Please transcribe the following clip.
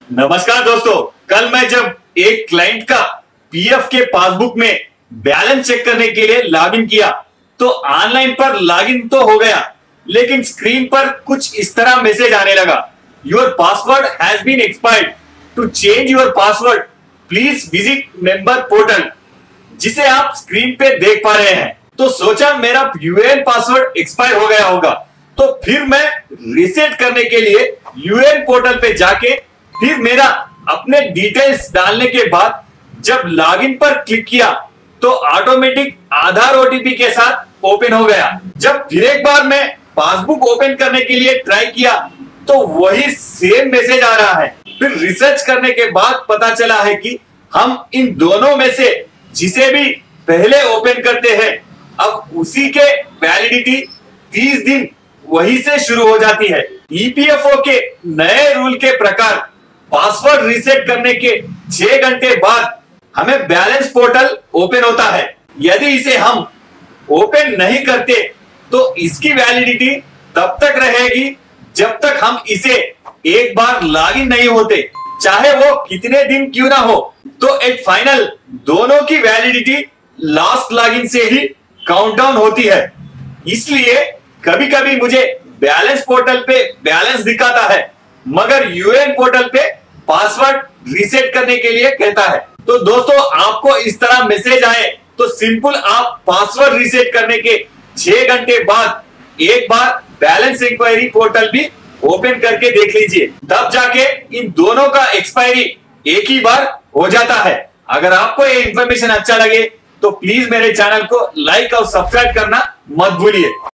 नमस्कार दोस्तों, कल मैं जब एक क्लाइंट का पीएफ के पासबुक में बैलेंस चेक करने के लिए लॉगिन किया तो ऑनलाइन पर लॉगिन तो हो गया, लेकिन स्क्रीन पर कुछ इस तरह मैसेज आने लगा, your password has been expired, to change your password please visit member portal, जिसे आप स्क्रीन पे देख पा रहे हैं। तो सोचा मेरा यूएएन पासवर्ड एक्सपायर हो गया होगा, तो फिर मैं रीसेट करने के लिए यूएएन पोर्टल पे जाके फिर मेरा अपने डिटेल्स डालने के बाद जब लॉगिन पर क्लिक किया तो ऑटोमेटिक आधार ओटीपी के साथ ओपन हो गया। जब फिर एक बार मैं पासबुक ओपन करने के लिए ट्राई किया तो वही सेम मैसेज आ रहा है। फिर रिसर्च करने के बाद पता चला है कि हम इन दोनों में से जिसे भी पहले ओपन करते हैं अब उसी के वैलिडिटी 30 दिन वही से शुरू हो जाती है। ईपीएफओ के नए रूल के प्रकार पासवर्ड रीसेट करने के 6 घंटे बाद हमें बैलेंस पोर्टल ओपन होता है। यदि इसे हम ओपन नहीं करते तो इसकी वैलिडिटी तब तक रहेगी जब तक हम इसे एक बार लॉगिन नहीं होते, चाहे वो कितने दिन क्यों ना हो। तो एट फाइनल दोनों की वैलिडिटी लास्ट लॉगिन से ही काउंटडाउन होती है। इसलिए कभी कभी मुझे बैलेंस पोर्टल पे बैलेंस दिखाता है मगर यूएएन पोर्टल पे पासवर्ड रीसेट करने के लिए कहता है। तो दोस्तों, आपको इस तरह मैसेज आए तो सिंपल आप पासवर्ड रीसेट करने के 6 घंटे बाद एक बार बैलेंस इंक्वायरी पोर्टल भी ओपन करके देख लीजिए, तब जाके इन दोनों का एक्सपायरी एक ही बार हो जाता है। अगर आपको ये इंफॉर्मेशन अच्छा लगे तो प्लीज मेरे चैनल को लाइक और सब्सक्राइब करना मत भूलिए।